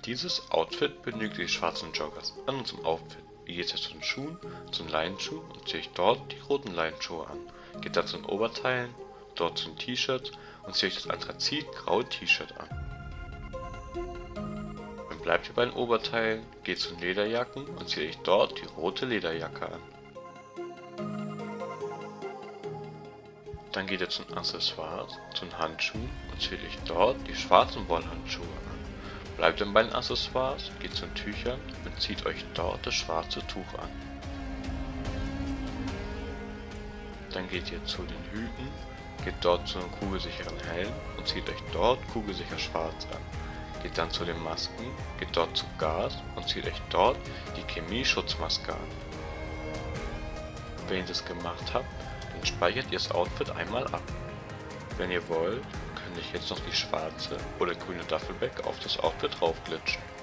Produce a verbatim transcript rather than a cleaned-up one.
dieses Outfit benötigt ihr schwarzen Joggers an unserem Outfit. Ihr geht jetzt zu den Schuhen, zu den Leinenschuhen und zieht euch dort die roten Leinenschuhe an. Geht dann zu den Oberteilen, dort zu den T-Shirts und zieht euch das anthrazit-graue T-Shirt an. Dann bleibt ihr bei den Oberteilen, geht zu den Lederjacken und zieht euch dort die rote Lederjacke an. Dann geht ihr zu den Accessoires, zu den Handschuhen und zieht euch dort die schwarzen Wollhandschuhe an. Bleibt dann bei den Accessoires, geht zu den Tüchern und zieht euch dort das schwarze Tuch an. Dann geht ihr zu den Hüten, geht dort zu einem kugelsicheren Helm und zieht euch dort kugelsicher schwarz an. Geht dann zu den Masken, geht dort zu Gas und zieht euch dort die Chemie-Schutzmaske an. Wenn ihr das gemacht habt, dann speichert ihr das Outfit einmal ab. Wenn ihr wollt, könnt ihr jetzt noch die schwarze oder grüne Duffelbag auf das Outfit draufglitschen.